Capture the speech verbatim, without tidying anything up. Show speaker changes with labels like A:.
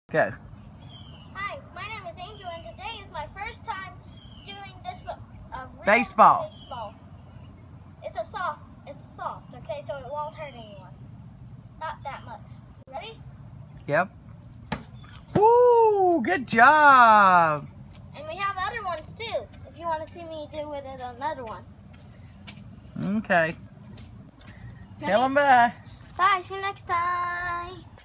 A: Go.
B: Hi, my name is Angel, and today is my first time doing this uh, real
A: baseball.
B: baseball. It's a soft, it's soft, okay, so it won't hurt anyone. Not that much. Ready?
A: Yep. Woo! Good job.
B: And we have other ones too, if you want to see me do with it another one.
A: Okay.
B: Ready?
A: Tell them bye.
B: Bye, see you next time.